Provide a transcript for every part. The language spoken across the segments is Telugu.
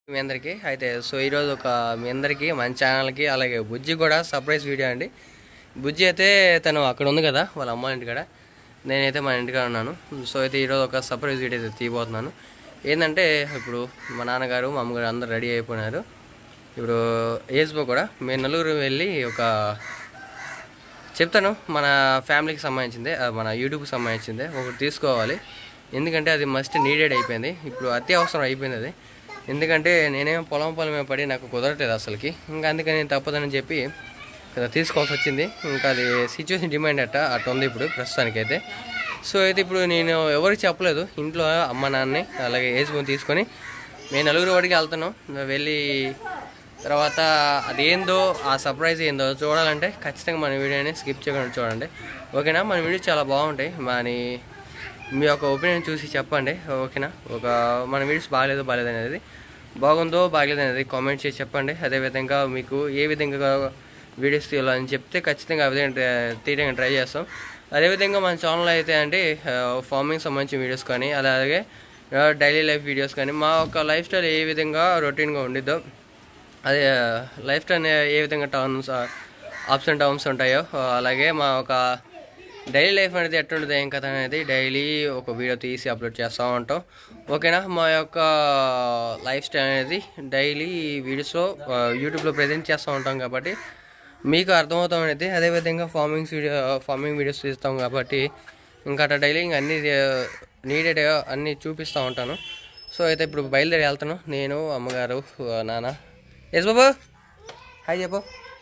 మీ అందరికీ అయితే ఈరోజు మీ అందరికీ మన ఛానల్కి అలాగే బుజ్జి కూడా సర్ప్రైజ్ వీడియో అండి. బుజ్జి అయితే తను అక్కడ ఉంది కదా వాళ్ళ అమ్మ ఇంటికాడ, నేనైతే మన ఇంటికాడ ఉన్నాను. అయితే ఈరోజు ఒక సర్ప్రైజ్ వీడియో అయితే తీయబోతున్నాను. ఏంటంటే ఇప్పుడు మా నాన్నగారు మా అమ్మగారు అందరూ రెడీ అయిపోయినారు. ఇప్పుడు ఏజ్బో కూడా మేము నలుగురు వెళ్ళి చెప్తాను మన ఫ్యామిలీకి సంబంధించిందే, మన యూట్యూబ్కి సంబంధించిందే ఒకటి తీసుకోవాలి. ఎందుకంటే అది మస్ట్ నీడెడ్ అయిపోయింది, ఇప్పుడు అత్యవసరం అయిపోయింది అది. ఎందుకంటే నేనేమో పొలం పడి నాకు కుదరట్లేదు అసలుకి, ఇంకా అందుకని తప్పదని చెప్పి తీసుకోవాల్సి వచ్చింది. ఇంకా అది సిచ్యువేషన్ డిమాండ్ అట్ట ఉంది ఇప్పుడు ప్రస్తుతానికైతే. అయితే ఇప్పుడు నేను ఎవరికి చెప్పలేదు, ఇంట్లో అమ్మ నాన్నని అలాగే ఏజ్బోని తీసుకొని మేము నలుగురు వాడికి వెళ్తున్నాం. వెళ్ళి తర్వాత అదేందో ఆ సర్ప్రైజ్ ఏందో చూడాలంటే ఖచ్చితంగా మన వీడియోని స్కిప్ చేయకుండా చూడండి, ఓకేనా? మన వీడియో చాలా బాగుంటాయి, మీ యొక్క ఒపీనియన్ చూసి చెప్పండి, ఓకేనా? మన వీడియోస్ బాగాలేదు అనేది, బాగుందో బాగలేదు అనేది కామెంట్ చేసి చెప్పండి. అదేవిధంగా మీకు ఏ విధంగా వీడియోస్ తీయాలని చెప్తే ఖచ్చితంగా ఆ విధంగా తీయడానికి ట్రై చేస్తాం. అదేవిధంగా మన ఛానల్ అయితే అంటే ఫార్మింగ్ సంబంధించిన వీడియోస్ కానీ అలాగే డైలీ లైఫ్ వీడియోస్ కానీ మా యొక్క లైఫ్ స్టైల్ ఏ విధంగా రొటీన్గా ఉండిద్దో, అదే లైఫ్ స్టైల్ ఏ విధంగా అప్స్ అండ్ డౌన్స్ ఉంటాయో, అలాగే మా ఒక డైలీ లైఫ్ అనేది ఎట్లుంటుంది ఏం కథ అనేది డైలీ ఒక వీడియో తీసి అప్లోడ్ చేస్తూ ఉంటాం, ఓకేనా? మా యొక్క లైఫ్ స్టైల్ అనేది డైలీ వీడియోస్లో యూట్యూబ్లో ప్రజెంట్ చేస్తూ ఉంటాం కాబట్టి మీకు అర్థమవుతాం అనేది. అదేవిధంగా ఫార్మింగ్ వీడియోస్ తీస్తాం కాబట్టి ఇంకా అట్లా డైలీ ఇంకా అన్నీ నీడెడ్ అన్నీ చూపిస్తూ ఉంటాను. అయితే ఇప్పుడు బయలుదేరి వెళ్తాను నేను, అమ్మగారు, నాన్న. ఎస్ బాబు హాయ్ చెప్పు.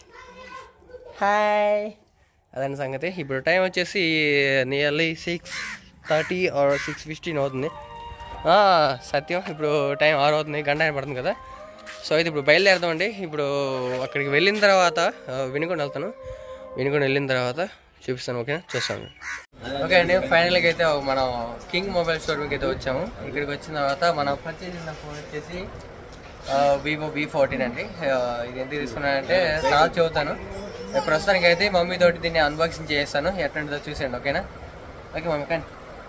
హాయ్. అదని సంగతి. ఇప్పుడు టైం వచ్చేసి నియర్లీ 6:30 or 6:15 అవుతుంది. సత్యం, ఇప్పుడు టైం 6 అవుతుంది, గంట పడుతుంది కదా. అయితే ఇప్పుడు బయలుదేరుతామండి. ఇప్పుడు అక్కడికి వెళ్ళిన తర్వాత వినుకొని వెళ్తాను, వినుకొని వెళ్ళిన తర్వాత చూపిస్తాను, ఓకేనా? చూస్తాను. ఓకే అండి, ఫైనల్గా అయితే మనం కింగ్ మొబైల్ స్టోర్కి అయితే వచ్చాము. ఇక్కడికి వచ్చిన తర్వాత మనం పర్చేజ్ చేసిన ఫోన్ వచ్చేసి వివో V14 అండి. ఇది ఎందుకు తీసుకున్నానంటే తర్వాత చెబుతాను. ప్రస్తుతానికి అయితే మమ్మీ తోటి దీన్ని అన్బాక్సింగ్ చేస్తాను, ఎట్లుంటుందో చూసేయండి, ఓకేనా? ఓకే మమ్మీ, కానీ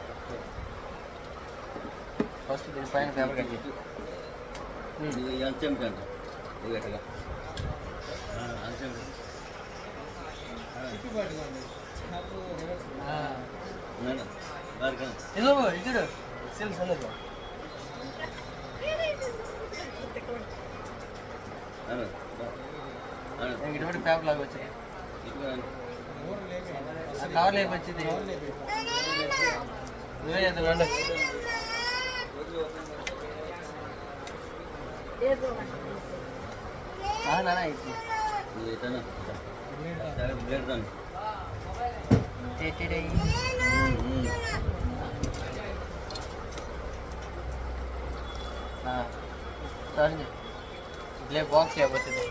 ఫస్ట్ దీని పైన పేపర్ కట్టి ఇచ్చుడు ఇటువంటి పేపర్ లాగా వచ్చాయి, కవర్ లేపు వచ్చింది. నువ్వే చేద్దాం ఇట్లే బాక్స్ లేకపోతుంది.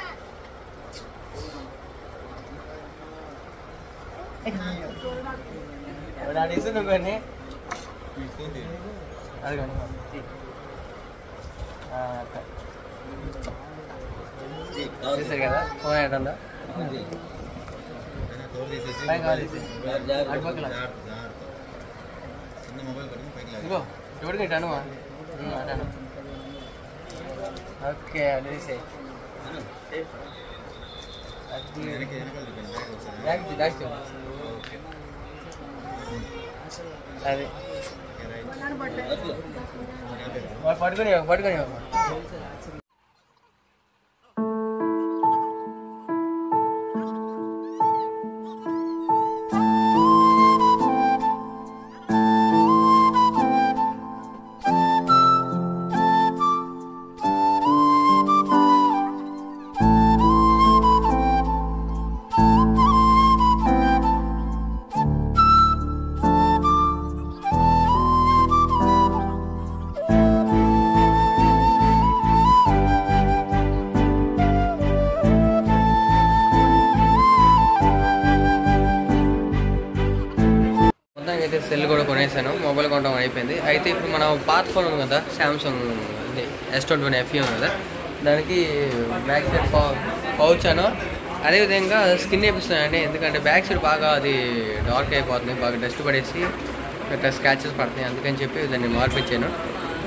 అది ఇసు నువ్వు కానీ అది కానీ చూసారు కదా ఫోన్ ఏంటందా ఇగో చూడు అను అను. ఓకే అది తీసేయి, అది పట్టుకొని అయితే సెల్ కూడా కొనేసాను, మొబైల్ కొనడం అయిపోయింది. అయితే ఇప్పుడు మన పాత ఫోన్ ఉంది కదా, శాంసంగ్ S21 FE ఉంది కదా, దానికి బ్యాక్ సైడ్ పౌచ్ అను అదేవిధంగా స్కిన్ వేపిస్తున్నాయండి. ఎందుకంటే బ్యాక్ సైడ్ బాగా అది డార్క్ అయిపోతుంది, బాగా డస్ట్ పడేసి ఇట్లా స్క్రాచెస్ పడుతున్నాయి, అందుకని చెప్పి దాన్ని మార్పించాను.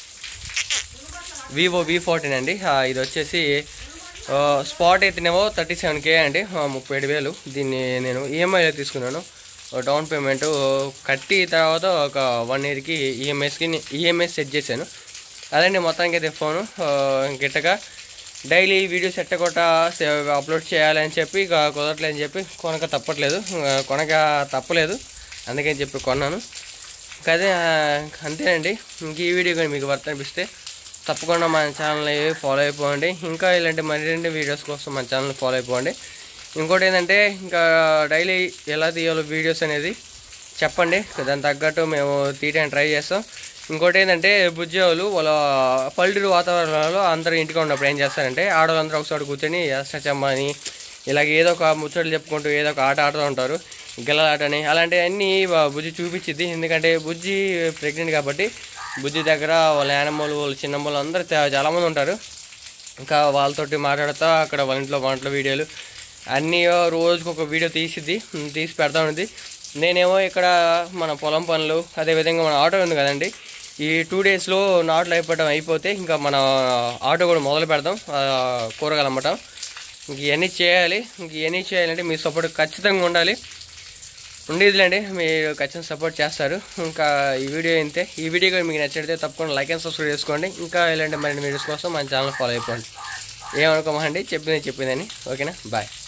వివో V14 అండి. ఇది వచ్చేసి స్పాట్ అయితేనేమో 37K అండి, 37,000. దీన్ని నేను ఈఎంఐలో తీసుకున్నాను. డౌన్ పేమెంట్ కట్టి తర్వాత ఒక 1 ఇయర్కి ఈఎంఐ సెట్ చేశాను. అదండి మొత్తానికి అయితే ఫోను. గిట్టగా డైలీ వీడియోస్ ఎట్టకొట్ట అప్లోడ్ చేయాలని చెప్పి ఇక కుదరట్లేదని చెప్పి కొనక తప్పలేదు, అందుకని చెప్పి కొన్నాను. అదే అంతేనండి. ఇంక ఈ వీడియో కానీ మీకు వర్త్ అనిపిస్తే తప్పకుండా మన ఛానల్ని ఫాలో అయిపోండి. ఇంకా ఇలాంటి మరిన్ని వీడియోస్ కోసం మన ఛానల్ని ఫాలో అయిపోండి. ఇంకోటి ఏంటంటే ఇంకా డైలీ ఎలా తీయాలో వీడియోస్ అనేది చెప్పండి, దానికి తగ్గట్టు మేము తీయడానికి ట్రై చేస్తాం. ఇంకోటి ఏంటంటే బుజ్జేవాళ్ళు వాళ్ళ పల్లెటూరు వాతావరణంలో అందరూ ఇంటికి ఉన్నప్పుడు ఏం చేస్తారంటే ఆడవాళ్ళందరూ ఒకసారి కూర్చొని అష్టచమ్మ అని ఇలాగ ఏదో ఒక ముచ్చట్లు చెప్పుకుంటూ ఏదో ఒక ఆట ఆడుతూ ఉంటారు, గిల్లలాట అని. అలాంటివన్నీ బుజ్జి చూపించింది. ఎందుకంటే బుజ్జి ప్రెగ్నెంట్ కాబట్టి బుజ్జి దగ్గర వాళ్ళ నానమ్మలు వాళ్ళ చిన్నమ్మలు అందరూ చాలామంది ఉంటారు. ఇంకా వాళ్ళతోటి మాట్లాడుతూ అక్కడ వాళ్ళ ఇంట్లో వంటల వీడియోలు అన్నీ రోజుకు ఒక వీడియో తీసి పెడతా ఉంది. నేనేమో ఇక్కడ మన పొలం పనులు, అదేవిధంగా మన ఆటో ఉంది కదండి, ఈ 2 డేస్లో నాట్లు అయిపోతే ఇంకా మన ఆటో కూడా మొదలు పెడదాం, కూరగాయలు అమ్మటం. ఇవన్నీ చేయాలంటే మీ సపోర్ట్ ఖచ్చితంగా ఉండేదిలేండి. మీరు ఖచ్చితంగా సపోర్ట్ చేస్తారు. ఇంకా ఈ వీడియో ఇంతే. ఈ వీడియో మీకు నచ్చితే తప్పకుండా లైక్ అండ్ సబ్స్క్రైబ్ చేసుకోండి. ఇంకా ఇలాంటి మరిన్ని వీడియోస్ కోసం మన ఛానల్ ఫాలో అయిపోండి. ఏమనుకోమండి చెప్పిందని. ఓకేనా, బాయ్.